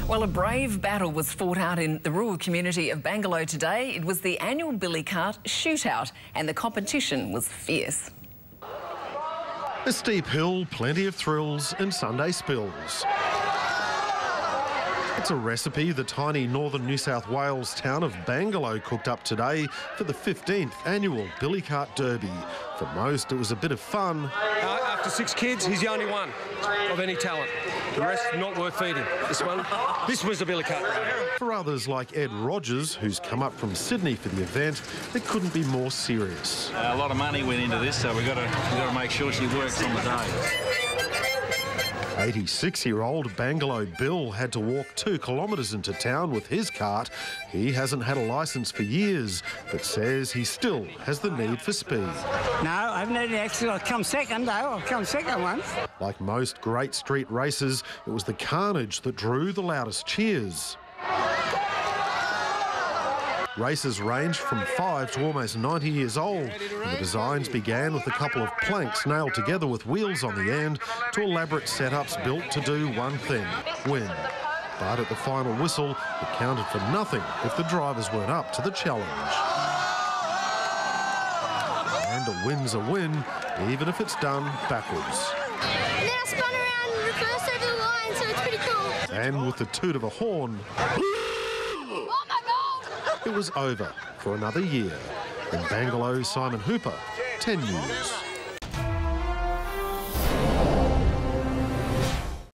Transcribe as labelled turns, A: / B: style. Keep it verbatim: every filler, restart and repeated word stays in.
A: Well, a brave battle was fought out in the rural community of Bangalow today. It was the annual billy cart shootout and the competition was fierce.
B: A steep hill, plenty of thrills and Sunday spills. It's a recipe the tiny northern New South Wales town of Bangalow cooked up today for the fifteenth annual Billy Cart Derby. For most, it was a bit of fun.
C: Uh, after six kids, he's the only one of any talent. The rest not worth feeding. This one, this was a Billy Cart.
B: For others like Ed Rogers, who's come up from Sydney for the event, it couldn't be more serious.
D: Uh, a lot of money went into this, so we've got to we've got to make sure she works on the day.
B: eighty-six-year-old Bangalow Bill had to walk two kilometres into town with his cart. He hasn't had a licence for years, but says he still has the need for speed.
E: No, I haven't had any accident. I'll come second, though. I'll come second once.
B: Like most great street races, it was the carnage that drew the loudest cheers. Races ranged from five to almost ninety years old, and the designs began with a couple of planks nailed together with wheels on the end to elaborate setups built to do one thing, win. But at the final whistle, it counted for nothing if the drivers weren't up to the challenge. And a win's a win, even if it's done backwards.
F: And then I spun around and reversed over the line, so it's pretty cool.
B: And with the toot of a horn, it was over for another year. In Bangalow, Simon Hooper, ten News.